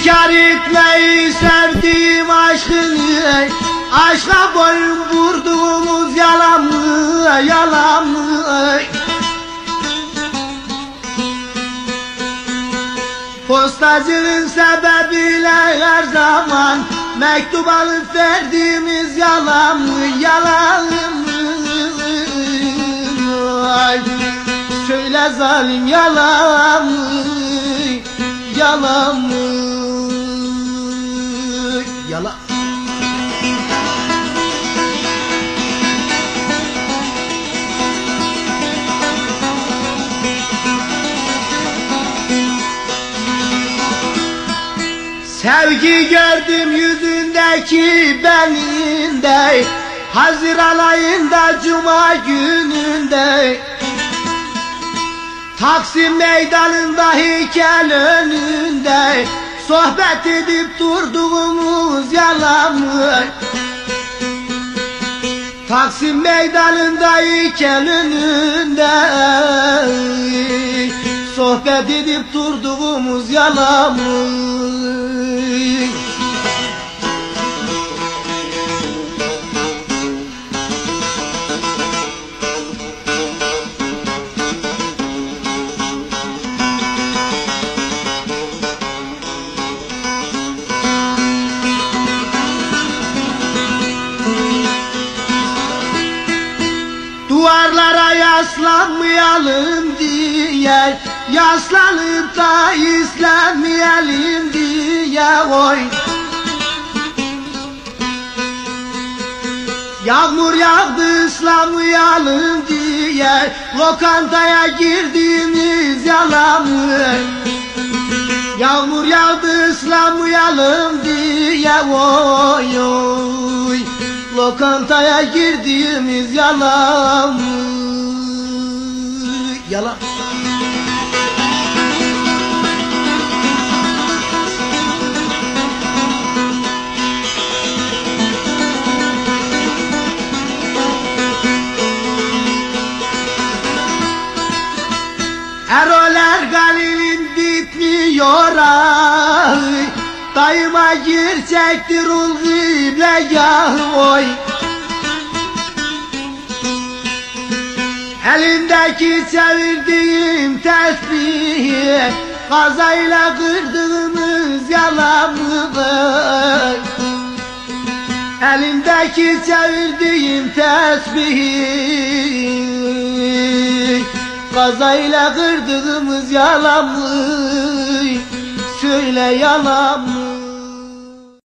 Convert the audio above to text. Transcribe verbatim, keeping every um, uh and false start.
İnkar etmeyi sevdiğim aşkını, aşka boyun vurduğumuz yalan mı, yalan mı? Postacının sebebiyle her zaman mektup alıp verdiğimiz yalan mı, yalan mı? Ay, söyle zalim, yalan mı, yalan mı, yalan. Sevgi gördüm yüzündeki beninde, Haziran ayında cuma gününde, Taksim meydanında heykel önünde, sohbet edip durduğumuz yalan mı? Taksim meydanında heykel önünde, sohbet edip durduğumuz yalan mı? Duvarlara yaslanmayalım diye, yaslanıp da izlenmeyelim diye oy. Yağmur yağdı ıslamayalım diye, lokantaya girdiğimiz yalan mı? Yağmur yağdı ıslamayalım diye oy oy, lokantaya girdiğimiz yalan mı, yalan. Eroler Galil'in bitmiyor ay, dayıma girecektir ul gıblegah oy. Elimdeki çevirdiğim tesbihi, kazayla kırdığımız yalan mı? Elimdeki çevirdiğim tesbihi, kazayla kırdığımız yalan mı? Söyle yalan mı?